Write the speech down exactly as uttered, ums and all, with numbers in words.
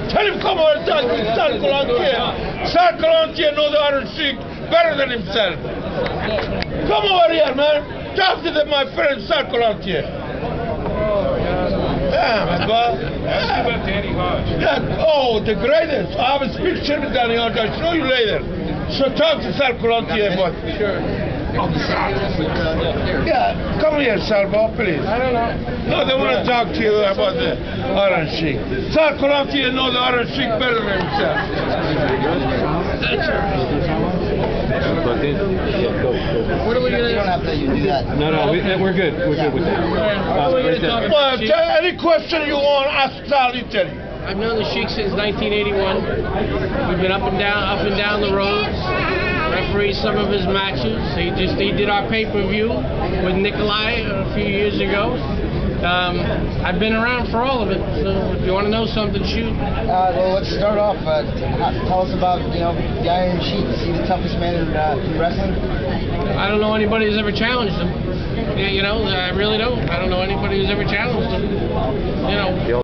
Tell him come over and talk to Sal Colantier. Sal Colantier knows the Iron Sheik better than himself. Come over here, man. Talk to them, my friend Sal Colantier. Yeah, my boy. Ask you about Danny Hodge. Yeah. Oh, the greatest. I have a picture with Danny Hodge. I'll show you later. So talk to Sal Colantier, boy. Sure. Yeah, come here, Salvo, please. I don't know. No, they want to talk to you about the Iron Sheik. Sal Colantier knows the Iron Sheik better than himself. That's What are we going to do? You don't have to do that. No, no, we, we're good. We're good with that. What are we going to talk Well, about? tell any question you want, ask Sal, he tell you. I've known the Sheik since nineteen eighty-one. We've been up and down, up and down the roads. Refereed some of his matches. He just he did our pay-per-view with Nikolai a few years ago. Um, I've been around for all of it. So if you want to know something, shoot. Uh, well, let's start off. Uh, tell us about you know the Iron Sheik. Is he the toughest man in, uh, in wrestling? I don't know anybody who's ever challenged him. Yeah, you know, I really don't. I don't know anybody who's ever challenged him. You know.